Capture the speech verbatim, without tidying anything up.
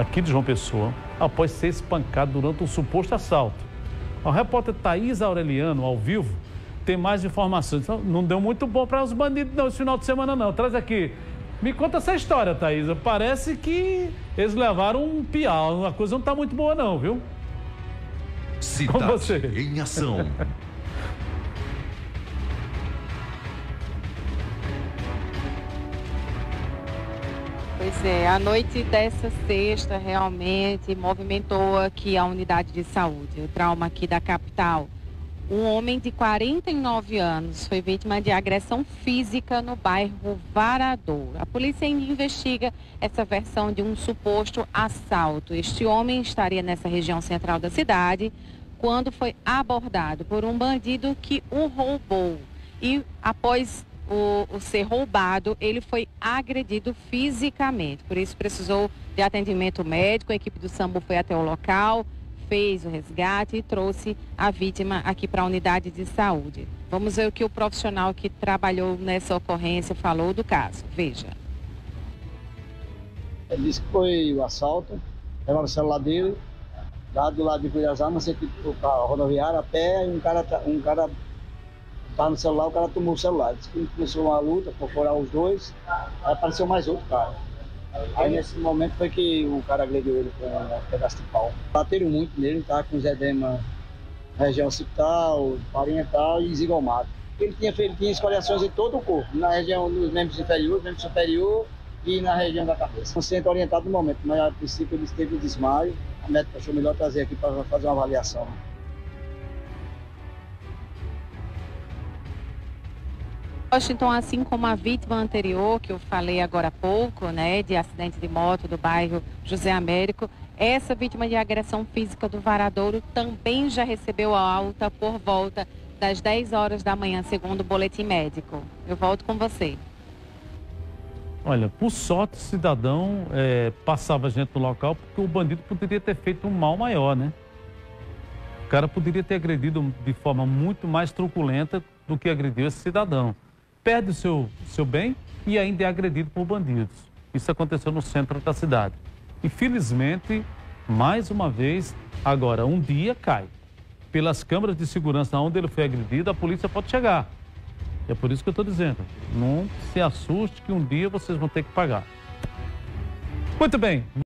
aqui de João Pessoa, após ser espancado durante um suposto assalto. O repórter Thaís Aureliano, ao vivo, tem mais informações. Não deu muito bom para os bandidos não, esse final de semana não. Traz aqui. Me conta essa história, Thaís. Parece que eles levaram um piau. A coisa não está muito boa não, viu? Cidade em ação. Pois é, a noite dessa sexta realmente movimentou aqui a unidade de saúde, o trauma aqui da capital. Um homem de quarenta e nove anos foi vítima de agressão física no bairro Varadouro. A polícia ainda investiga essa versão de um suposto assalto. Este homem estaria nessa região central da cidade quando foi abordado por um bandido que o roubou. E após o, o ser roubado, ele foi agredido fisicamente. Por isso precisou de atendimento médico. A equipe do SAMU foi até o local, fez o resgate e trouxe a vítima aqui para a unidade de saúde. Vamos ver o que o profissional que trabalhou nessa ocorrência falou do caso. Veja. Ele disse que foi o assalto, levaram o celular dele, lá do lado de Cuiabá, mas você a rodoviária a pé, e um cara, um cara estava no celular, o cara tomou o celular. Disse que começou uma luta, procurar os dois, aí apareceu mais outro cara. Aí nesse momento foi que o cara agrediu ele com um pedaço de pau. Bateram muito nele, tá com os edema na região occipital, parental e zigomado. Ele tinha, ele tinha escoriações em todo o corpo, na região dos membros inferiores, membro superior e na região da cabeça. Um centro orientado no momento, mas a princípio ele teve um desmaio. A médica achou melhor trazer aqui para fazer uma avaliação. Washington, assim como a vítima anterior, que eu falei agora há pouco, né, de acidente de moto do bairro José Américo, essa vítima de agressão física do Varadouro também já recebeu a alta por volta das dez horas da manhã, segundo o boletim médico. Eu volto com você. Olha, por sorte, o cidadão é, passava gente no local porque o bandido poderia ter feito um mal maior, né? O cara poderia ter agredido de forma muito mais truculenta do que agrediu esse cidadão. Perde o seu, seu bem e ainda é agredido por bandidos. Isso aconteceu no centro da cidade. Infelizmente, mais uma vez, agora um dia cai. Pelas câmeras de segurança onde ele foi agredido, a polícia pode chegar. É por isso que eu estou dizendo, não se assuste que um dia vocês vão ter que pagar. Muito bem.